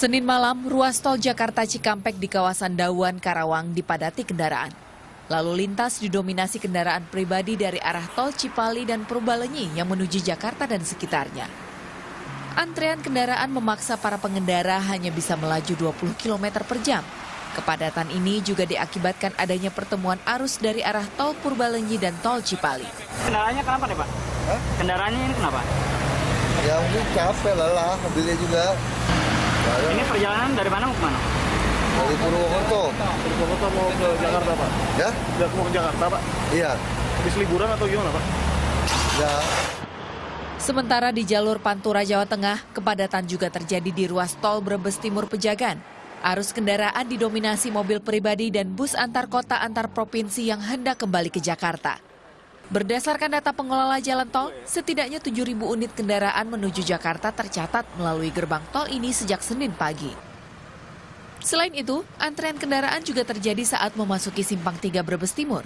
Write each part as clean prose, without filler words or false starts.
Senin malam, ruas tol Jakarta Cikampek di kawasan Dauan, Karawang dipadati kendaraan. Lalu lintas didominasi kendaraan pribadi dari arah tol Cipali dan Purbalenyi yang menuju Jakarta dan sekitarnya. Antrean kendaraan memaksa para pengendara hanya bisa melaju 20 km per jam. Kepadatan ini juga diakibatkan adanya pertemuan arus dari arah tol Purbalenyi dan tol Cipali. Kendaraannya kenapa nih Pak? Kendaraannya ini kenapa? Ya mungkin capek lelah, mobilnya juga. Ini perjalanan dari mana mau ke mana? Dari Purwokerto. Purwokerto mau ke Jakarta, Pak? Ya? Mau ke Jakarta, Pak? Iya. Habis liburan atau gimana, Pak? Ya. Sementara di jalur Pantura, Jawa Tengah, kepadatan juga terjadi di ruas tol Brebes Timur Pejagan. Arus kendaraan didominasi mobil pribadi dan bus antar kota antar provinsi yang hendak kembali ke Jakarta. Berdasarkan data pengelola jalan tol, setidaknya 7.000 unit kendaraan menuju Jakarta tercatat melalui gerbang tol ini sejak Senin pagi. Selain itu, antrean kendaraan juga terjadi saat memasuki Simpang 3 Brebes Timur.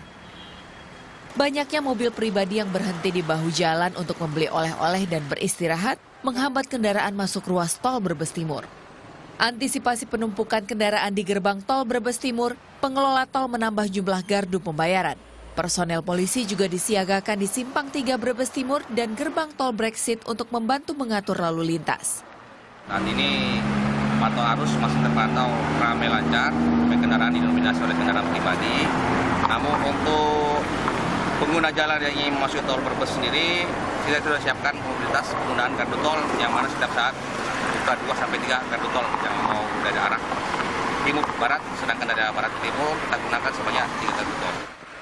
Banyaknya mobil pribadi yang berhenti di bahu jalan untuk membeli oleh-oleh dan beristirahat menghambat kendaraan masuk ruas tol Brebes Timur. Antisipasi penumpukan kendaraan di gerbang tol Brebes Timur, pengelola tol menambah jumlah gardu pembayaran. Personel polisi juga disiagakan di Simpang 3 Brebes Timur dan gerbang tol Brexit untuk membantu mengatur lalu lintas. Saat ini pantau arus masih terpantau ramai lancar, kendaraan didominasi oleh kendaraan pribadi. Namun untuk pengguna jalan yang ingin masuk tol Brebes sendiri, kita sudah siapkan mobilitas penggunaan gardu tol yang mana setiap saat buka 2-3 gardu tol yang mau dari arah timur ke barat, sedangkan dari arah barat ke timur kita gunakan sebanyak 3 gardu tol.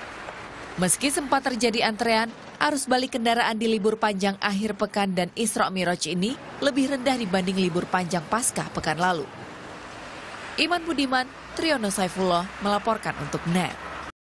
Meski sempat terjadi antrean, arus balik kendaraan di libur panjang akhir pekan dan Isra Miraj ini lebih rendah dibanding libur panjang Paskah pekan lalu. Iman Budiman, Triyono Saifullah melaporkan untuk NET.